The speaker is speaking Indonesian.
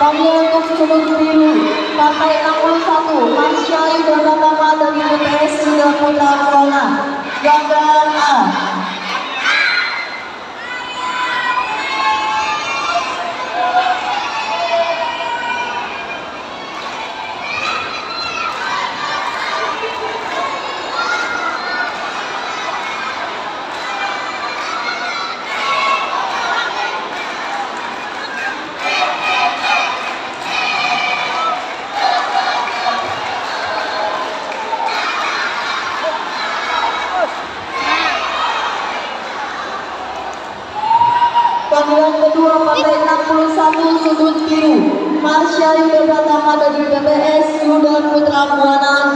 Panggilan untuk sudut biru partai 61 Marsha Yuda Pratama dari BPS Yuda Putra Buana gambaran A. Panggilan kedua partai 61 sudut biru Marsha Yuda Pratama dari BPS Yuda Putra Buana